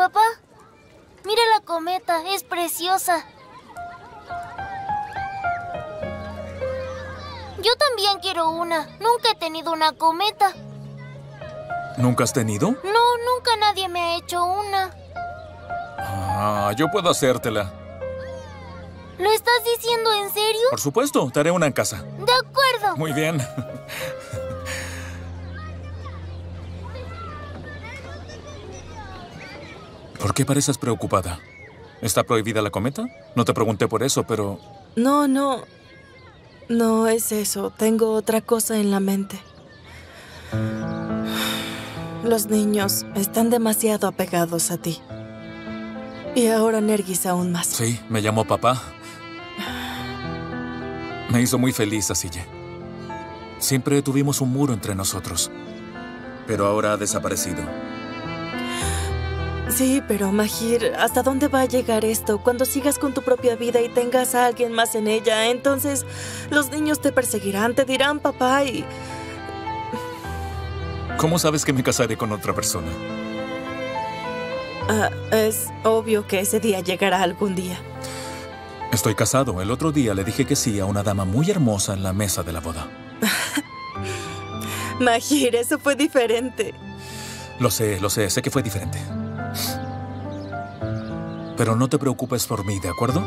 Papá, mira la cometa, es preciosa. Yo también quiero una. Nunca he tenido una cometa. ¿Nunca has tenido? No, nunca nadie me ha hecho una. Ah, yo puedo hacértela. ¿Lo estás diciendo en serio? Por supuesto, te haré una en casa. De acuerdo. Muy bien. ¿Por qué pareces preocupada? ¿Está prohibida la cometa? No te pregunté por eso, pero... No, no. No es eso. Tengo otra cosa en la mente. Los niños están demasiado apegados a ti. Y ahora Nergis aún más. Sí, me llamó papá. Me hizo muy feliz, Asille. Siempre tuvimos un muro entre nosotros. Pero ahora ha desaparecido. Sí, pero Mahir, ¿hasta dónde va a llegar esto? Cuando sigas con tu propia vida y tengas a alguien más en ella, entonces los niños te perseguirán, te dirán papá y... ¿Cómo sabes que me casaré con otra persona? Es obvio que ese día llegará algún día. Estoy casado. El otro día le dije que sí a una dama muy hermosa en la mesa de la boda. Mahir, eso fue diferente. Lo sé, sé que fue diferente. Pero no te preocupes por mí, ¿de acuerdo?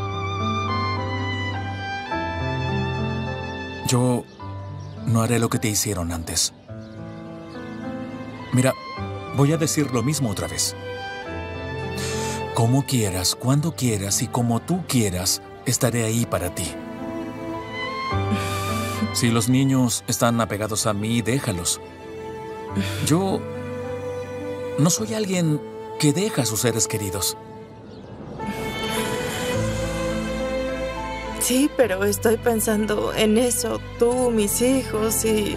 Yo no haré lo que te hicieron antes. Mira, voy a decir lo mismo otra vez. Como quieras, cuando quieras y como tú quieras, estaré ahí para ti. Si los niños están apegados a mí, déjalos. Yo no soy alguien que deja a sus seres queridos. Sí, pero estoy pensando en eso, tú, mis hijos y...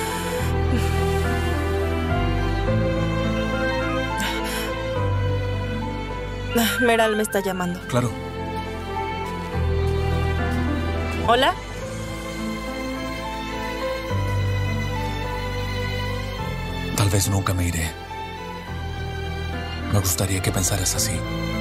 Meral me está llamando. Claro. ¿Hola? Tal vez nunca me iré. Me gustaría que pensaras así.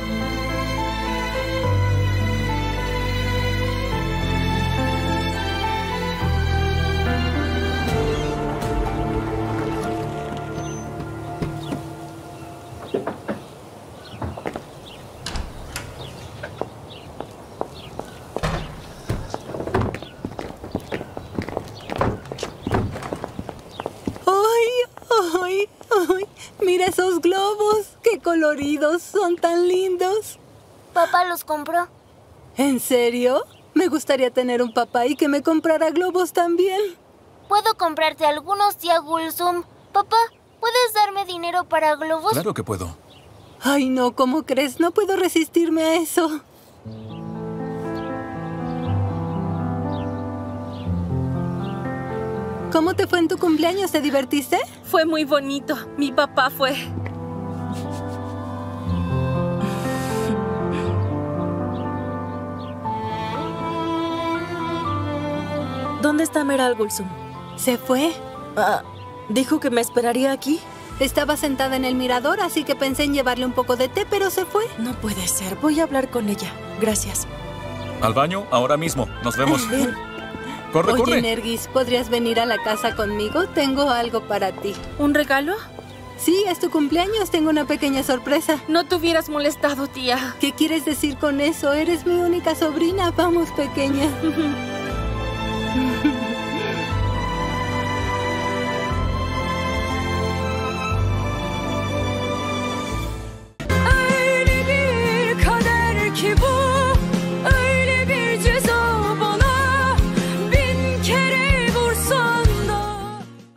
Mira esos globos, qué coloridos, son tan lindos. Papá los compró. ¿En serio? Me gustaría tener un papá y que me comprara globos también. Puedo comprarte algunos, tía Gulsum. Papá, ¿puedes darme dinero para globos? Claro que puedo. Ay, no, ¿cómo crees? No puedo resistirme a eso. ¿Cómo te fue en tu cumpleaños? ¿Te divertiste? Fue muy bonito. Mi papá fue. ¿Dónde está Meral Gulsum? ¿Se fue? Dijo que me esperaría aquí. Estaba sentada en el mirador, así que pensé en llevarle un poco de té, pero se fue. No puede ser. Voy a hablar con ella. Gracias. Al baño, ahora mismo. Nos vemos. Bien. ¡Corre, Oye, corre! Nergis, ¿podrías venir a la casa conmigo? Tengo algo para ti. ¿Un regalo? Sí, es tu cumpleaños. Tengo una pequeña sorpresa. No te hubieras molestado, tía. ¿Qué quieres decir con eso? Eres mi única sobrina. Vamos, pequeña.